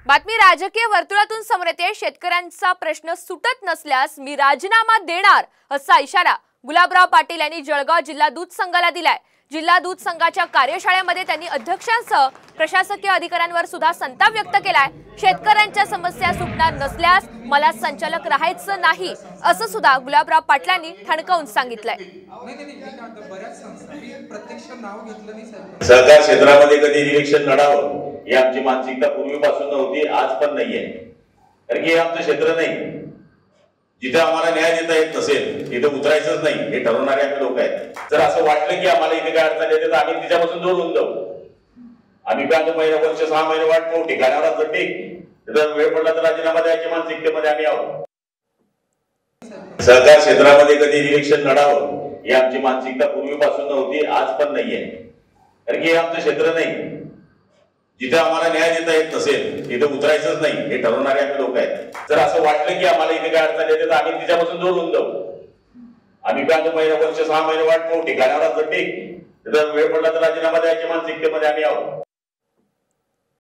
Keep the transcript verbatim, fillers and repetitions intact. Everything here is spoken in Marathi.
बातमी राजकीय वर्तुळातून समोर येते। शेतकऱ्यांचा प्रश्न सुटत नसल्यास मी राजीनामा देणार असा इशारा गुलाबराव पाटील यांनी जळगाव जिल्हा दूध संघाला दिलाय। जिल्हा दूध संघाच्या कार्यशाळेमध्ये त्यांनी अध्यक्षांसह प्रशासकीय अधिकाऱ्यांवर सुद्धा संताप व्यक्त केलाय। शेतकऱ्यांच्या समस्या सुटणार नसल्यास मला संचालक राहायचं नाही असं सुद्धा गुलाबराव पाटलांनी ठणकावून सांगितलंय। सहकार क्षेत्रामध्ये कधी इलेक्शन लढावं ही आमची मानसिकता पूर्वीपासून नव्हती, आज पण नाहीये। कारण की हे आमचं क्षेत्र नाही, जिथे आम्हाला न्याय देता येत नसेल तिथे उतरायचंच नाही हे ठरवणारे आम्ही लोक आहेत। जर असं वाटलं की आम्हाला इथे काय अडचण येते तर आम्ही तिच्यापासून दूर होऊन जाऊ। आम्ही पाच महिने वर्ष सहा महिने वाट पाहू, ठिकाणावर असं ठीक जर वेळ पडला तर राजीनामा द्यायच्या मानसिकतेमध्ये आम्ही आहोत। सहकार क्षेत्रामध्ये कधी इलेक्शन लढावं ही आमची मानसिकता पूर्वीपासून नव्हती, आज पण नाहीये। कारण की हे आमचं क्षेत्र नाही, जिथे आम्हाला न्याय देता येत नसेल तिथे उतरायचंच नाही हे ठरवणारे आम्ही लोक आहेत। जर असं वाटलं की आम्हाला इथे काय अडचण येते तर आम्ही तिच्यापासून दूर होऊन जाऊ। आम्ही पाच महिने वर्ष सहा महिने वाट पाहू, ठिकाणावर असं ठीक जर वेळ पडला तर राजीनामा द्यायच्या मानसिकतेमध्ये आम्ही आहोत।